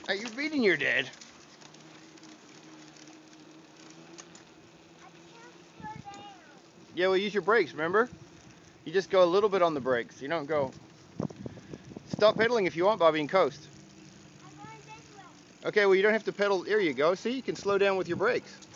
You're beating your dad. Yeah, well, use your brakes, remember? You just go a little bit on the brakes. You don't go... Stop pedaling if you want, Bobby, and coast. Okay, well, you don't have to pedal. There you go. See, you can slow down with your brakes.